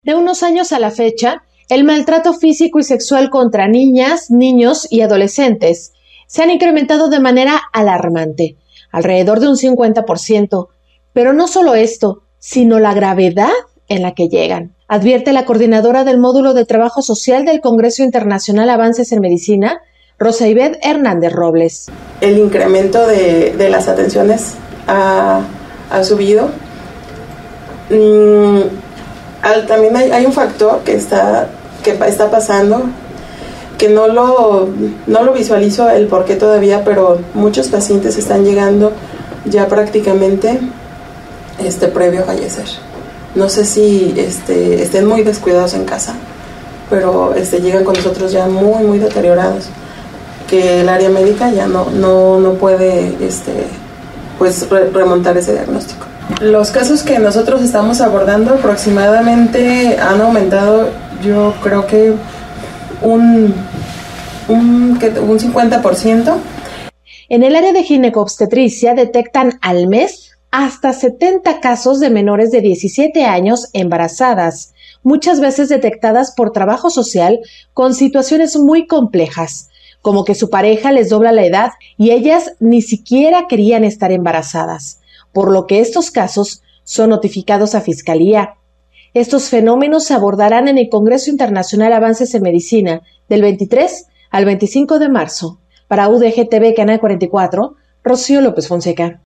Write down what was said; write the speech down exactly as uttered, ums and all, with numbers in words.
De unos años a la fecha, el maltrato físico y sexual contra niñas, niños y adolescentes se han incrementado de manera alarmante, alrededor de un cincuenta por ciento. Pero no solo esto, sino la gravedad en la que llegan, advierte la coordinadora del Módulo de Trabajo Social del Congreso Internacional Avances en Medicina, Rosa Ivette Hernández Robles. El incremento de, de las atenciones ha, ha subido. Mm, al, también hay, hay un factor que está, que está pasando, que no lo, no lo visualizo el por qué todavía, pero muchos pacientes están llegando ya prácticamente este, previo a fallecer. No sé si este, estén muy descuidados en casa, pero este, llegan con nosotros ya muy, muy deteriorados, que el área médica ya no, no, no puede este, pues, re- remontar ese diagnóstico. Los casos que nosotros estamos abordando aproximadamente han aumentado, yo creo que un, un, un cincuenta por ciento. En el área de ginecobstetricia detectan al mes hasta setenta casos de menores de diecisiete años embarazadas, muchas veces detectadas por trabajo social con situaciones muy complejas, como que su pareja les dobla la edad y ellas ni siquiera querían estar embarazadas, por lo que estos casos son notificados a Fiscalía. Estos fenómenos se abordarán en el Congreso Internacional Avances en Medicina del veintitrés al veinticinco de marzo. Para U D G T V Canal cuarenta y cuatro, Rocío López Fonseca.